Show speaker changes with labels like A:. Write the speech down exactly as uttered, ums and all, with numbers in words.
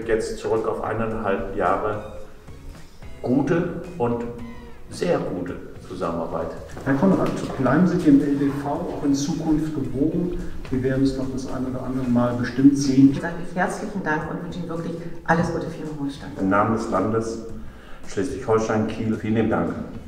A: jetzt zurück auf eineinhalb Jahre gute und sehr gute Zusammenarbeit.
B: Herr Konrad, bleiben Sie dem L D V auch in Zukunft gewogen. Wir werden es noch das ein oder andere Mal bestimmt sehen.
C: Ich sage herzlichen Dank und wünsche Ihnen wirklich alles Gute für Ihren Ruhestand.
A: Im Namen des Landes Schleswig-Holstein-Kiel vielen Dank.